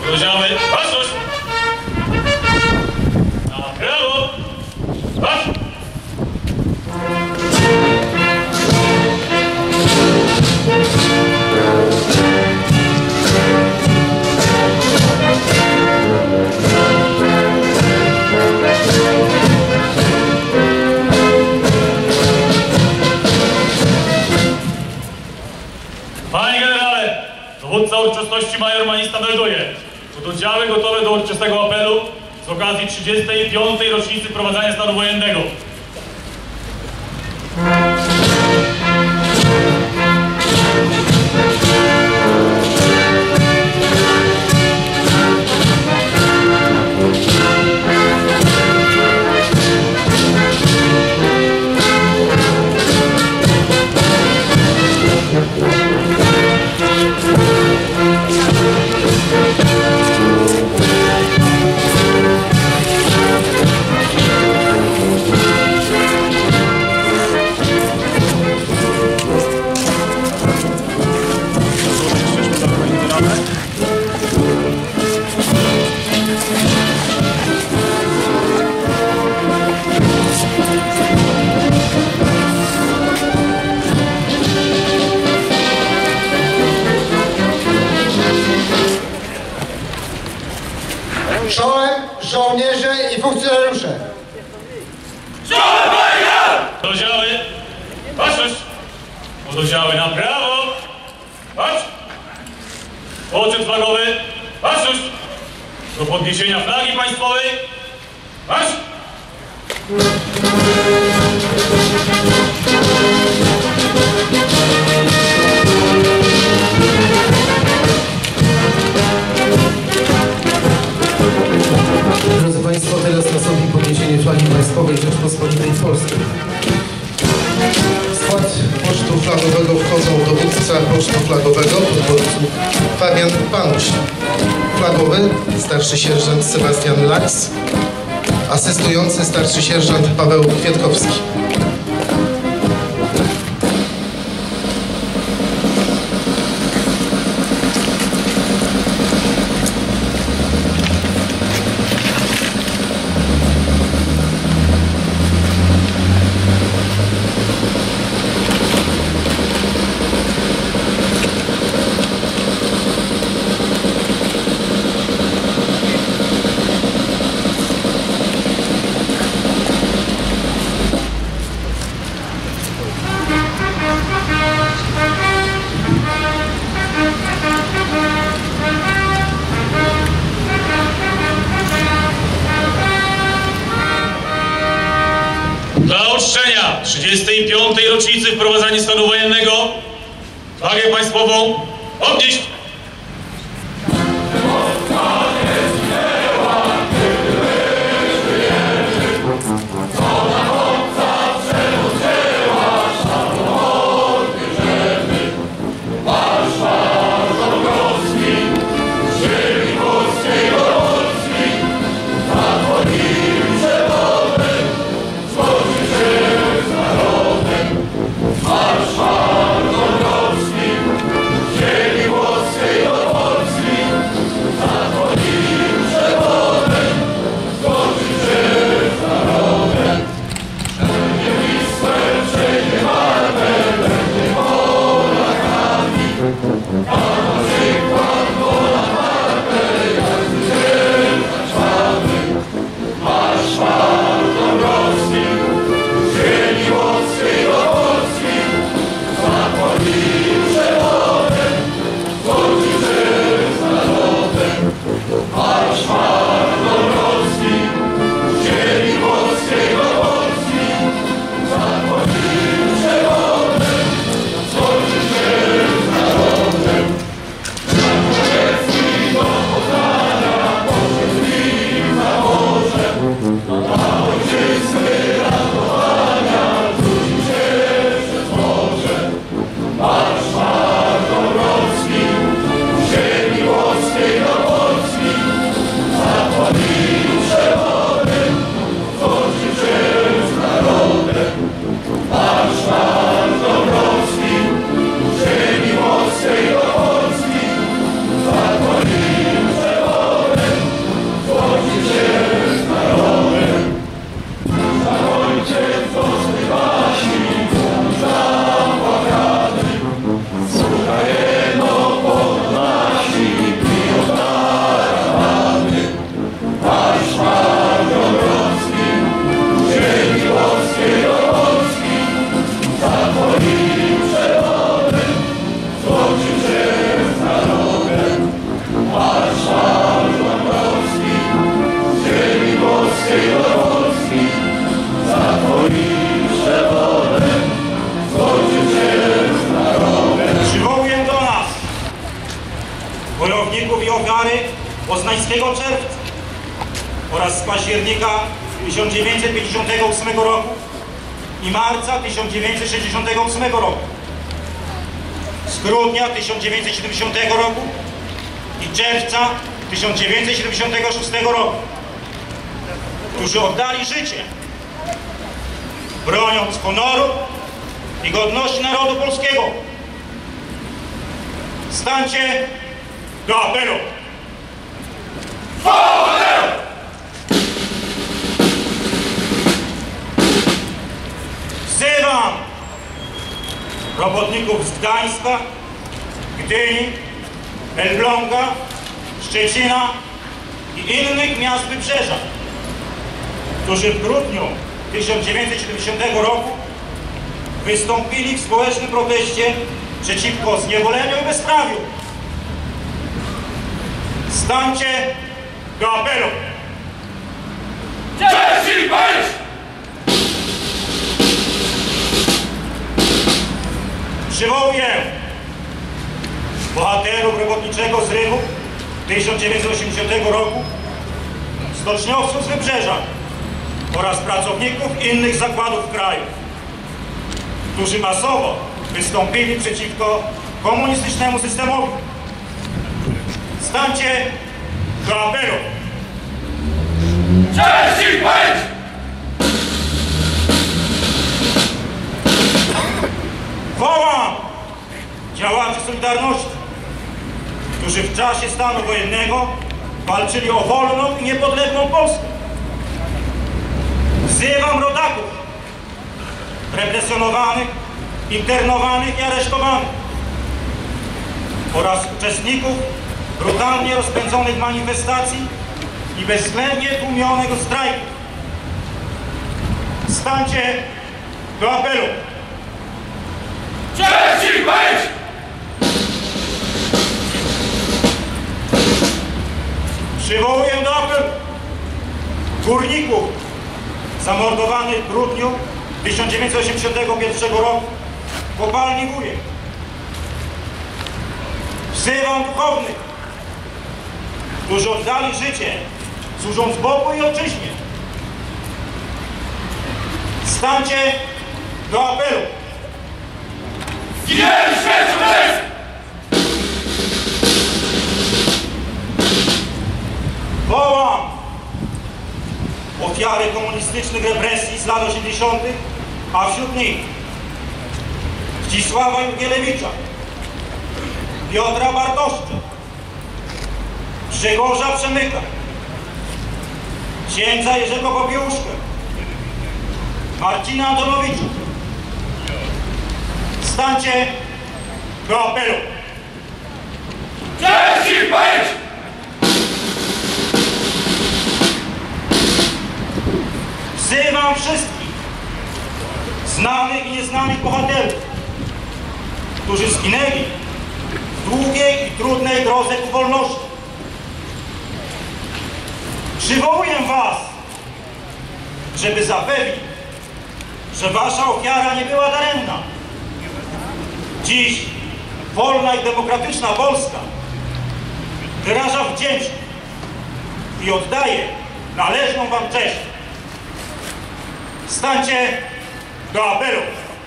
Rozdziały, baczność! Na prawo! Bacz! Panie generale, dowódca uroczystości major Manista melduje. Pododdziały gotowe do uroczystego apelu z okazji 35. rocznicy wprowadzania stanu wojennego. Czołem żołnierze i funkcjonariusze! Czołem wojna! Pododdziały, baczność! Pododdziały na prawo! Bacz! Poczet flagowy, baczność! Do podniesienia flagi państwowej, bacz! Drodzy Państwo, teraz nastąpi podniesienie flagi państwowej Rzeczpospolitej Polskiej. W skład pocztu flagowego wchodzą dowódca pocztu flagowego, dowódca Fabian Panuś. Flagowy, starszy sierżant Sebastian Laks, asystujący starszy sierżant Paweł Kwiatkowski. Dla uczczenia 35. rocznicy wprowadzania stanu wojennego flagę państwową podnieść! Marsz Dąbrowski, ziemi głos i ofiary Poznańskiego Czerwca oraz z października 1958 roku i marca 1968 roku, z grudnia 1970 roku i czerwca 1976 roku, którzy oddali życie, broniąc honoru i godności narodu polskiego. Stańcie do apelu! Wzywam robotników z Gdańska, Gdyni, Elbląga, Szczecina i innych miast Wybrzeża, którzy w grudniu 1970 roku wystąpili w społecznym proteście przeciwko zniewoleniu i bezprawiu. Stańcie do apelu! Przywołuję bohaterów robotniczego zrywu 1980 roku, stoczniowców z Wybrzeża oraz pracowników innych zakładów kraju, którzy masowo wystąpili przeciwko komunistycznemu systemowi. Stańcie do apelu! Wołam działaczy Solidarności, którzy w czasie stanu wojennego walczyli o wolną i niepodległą Polskę. Wzywam rodaków represjonowanych, internowanych i aresztowanych oraz uczestników brutalnie rozpędzonych manifestacji i bezwzględnie tłumionego strajku. Stańcie do apelu! Przywołuję do apelu górników zamordowanych w grudniu 1981 roku w kopalni Wujek. Wzywam duchownych, którzy oddali życie, służąc Bogu i Ojczyźnie. Stańcie do apelu! Wołam ofiary komunistycznych represji z lat 80., a wśród nich Zdzisława Jurgielewicza, Piotra Bartoszcza, Grzegorza Przemyka, księdza Jerzego Popiełuszkę, Marcina Antonowicza. Stańcie do apelu! Wzywam wszystkich znanych i nieznanych bohaterów, którzy zginęli w długiej i trudnej drodze ku wolności. Przywołuję was, żeby zapewnić, że wasza ofiara nie była daremna. Dziś wolna i demokratyczna Polska wyraża wdzięczność i oddaje należną wam cześć. Stańcie do apelu!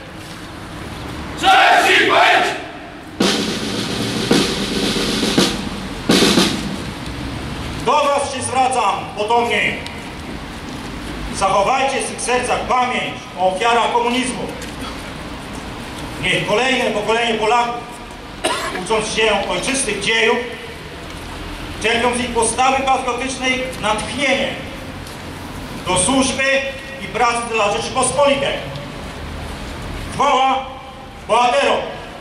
Do was się zwracam potomnie. Zachowajcie w swych sercach pamięć o ofiarach komunizmu. Niech kolejne pokolenie Polaków, ucząc się ojczystych dziejów, czerpią z ich postawy patriotycznej natchnienie do służby i pracy dla Rzeczypospolitej. Chwała bohaterom!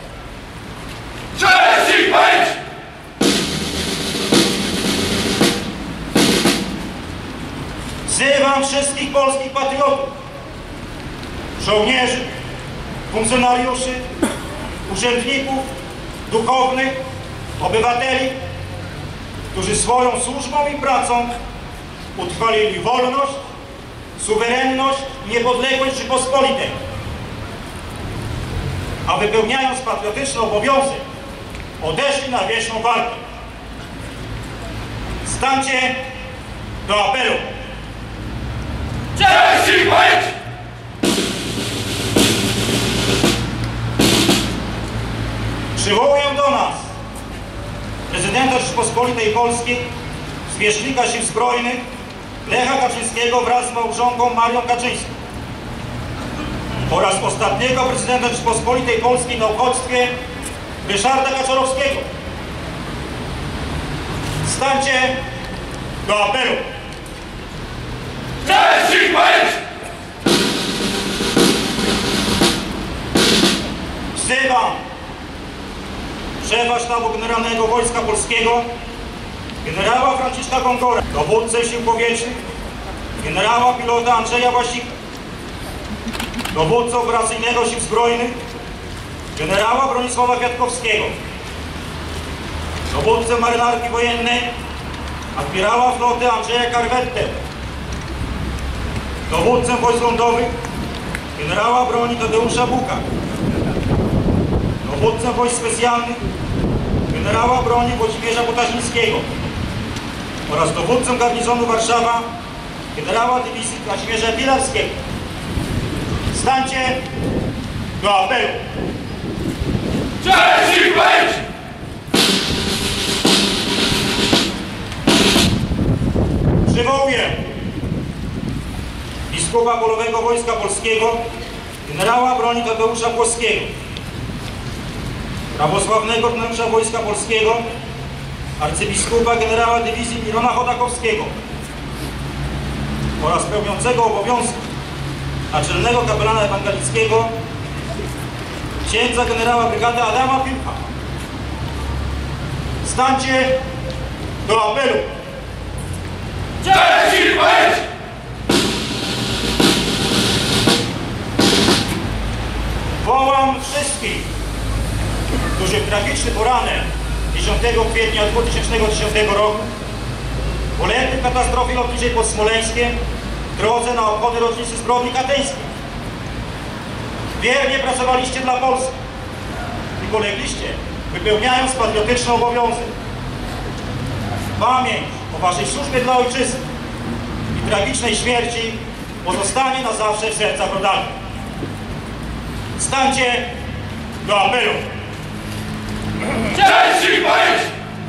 Wzywam wszystkich polskich patriotów, żołnierzy, funkcjonariuszy, urzędników, duchownych, obywateli, którzy swoją służbą i pracą utrwalili wolność, suwerenność i niepodległość Rzeczypospolitej, a wypełniając patriotyczny obowiązek, odeszli na wieczną walkę. Stańcie do apelu. Cześć i pamięć! Przywołuję do nas prezydenta Rzeczypospolitej Polskiej, zwierzchnika Sił Zbrojnych Lecha Kaczyńskiego wraz z małżonką Marią Kaczyńską oraz ostatniego prezydenta Rzeczypospolitej Polskiej na uchodźstwie Ryszarda Kaczorowskiego. Stańcie do apelu. Cześć i pamięć! Wzywam szefa Sztabu Generalnego Wojska Polskiego, generała Franciszka Gongora, dowódcę Sił Powietrznych, generała pilota Andrzeja Własika, dowódcę operacyjnego Sił Zbrojnych, generała Bronisława Kwiatkowskiego, dowódcę marynarki wojennej, admirała floty Andrzeja Karwettę, dowódcę wojsk lądowych, generała broni Tadeusza Buka, dowódcę wojsk specjalnych, generała broni Włodzimierza Botarzyńskiego oraz dowódcę garnizonu Warszawa, generała dywizji Kazimierza Pilarskiego. Stańcie do apelu. Cześć i pamięć! Przywołuję biskupa polowego Wojska Polskiego, generała broni Tadeusza Płockiego, prawosławnego wnętrza Wojska Polskiego, arcybiskupa generała dywizji Mirona Chodakowskiego oraz pełniącego obowiązki naczelnego kapelana ewangelickiego księdza generała brygady Adama Pilcha. Stańcie do apelu. Cześć i pamięć! Wołam wszystkich, którzy w tragiczny poranek 10 kwietnia 2010 roku ulegli w katastrofie lotniczej pod Smoleńskiem w drodze na obchody rocznicy zbrodni katyńskiej. Wiernie pracowaliście dla Polski i polegliście, wypełniając patriotyczny obowiązek. Pamięć o waszej służbie dla ojczyzny i tragicznej śmierci pozostanie na zawsze w sercach rodaków. Stańcie do apelu. Cześć i pamięć!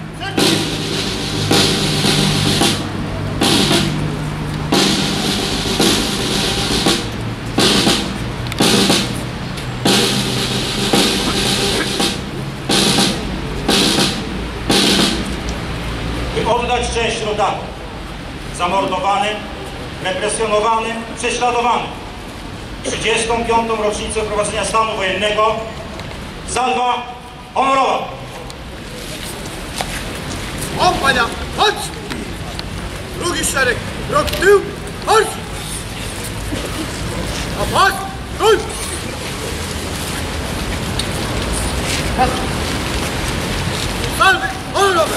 By oddać cześć rodakom, zamordowanym, represjonowanym, prześladowanym. 35. rocznicę wprowadzenia stanu wojennego. Salwa honorowa. Kompania, chodź! Drugi szereg, krok w tył, chodź! A pas, stój! Salwy honorowe!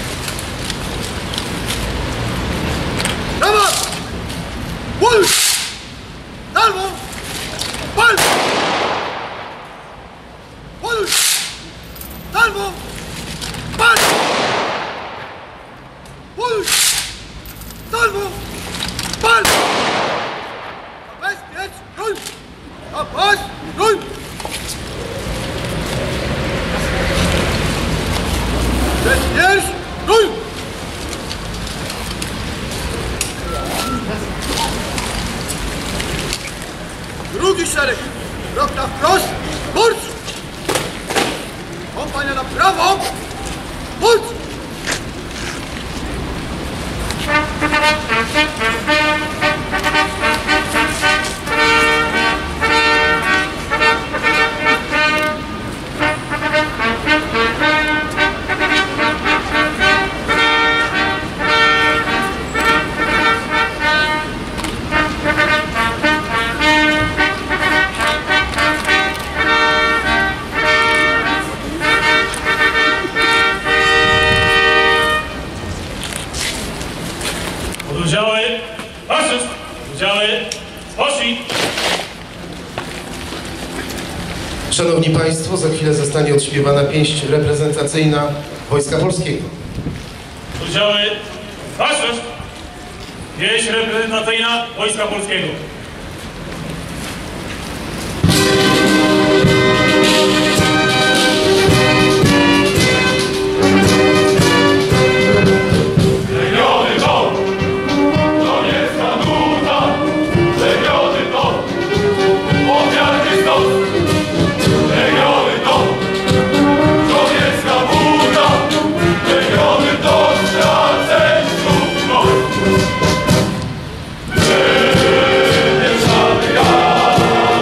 Brawa! Ból! Salwą! Pal! Ból! Salwą! Pal! Ból! Salwą! Pal! Bezpiecz! Rój! A pas! Rój! Bezpiecz! Rój! Drugi szereg! Krok na wprost! Marsz! Kompania na prawo! Marsz! Oddziały, faszyst, oddziały, spocznij. Szanowni Państwo, za chwilę zostanie odśpiewana pieśń reprezentacyjna Wojska Polskiego. Oddziały, Baczność! Wieś reprezentacyjna Wojska Polskiego. Legiony to, to nie stanuta. Legiony to, ofiarny stos. Legiony to, żołnierska buta. Legiony to, straceńców moc. Wymieszany jadar,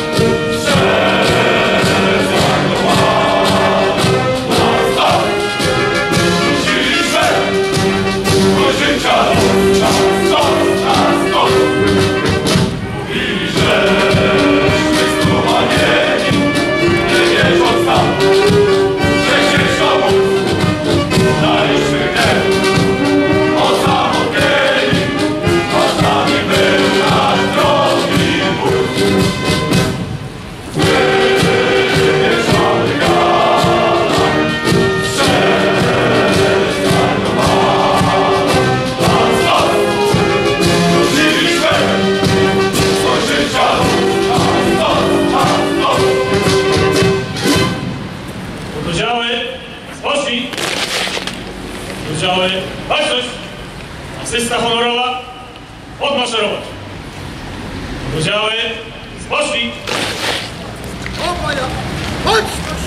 Oddziały, baczność! Asysta honorowa, odmaszerować. Oddziały, spocznij! Kopania, baczność!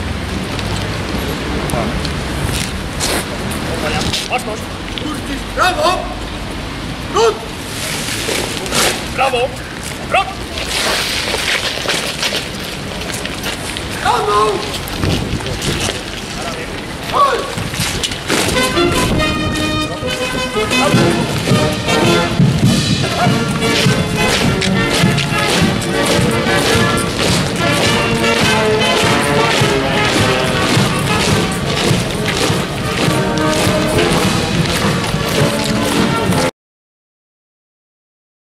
Baczność! Kurki w prawo! Wrót! Prawo! Krok! Prawo! Chodź!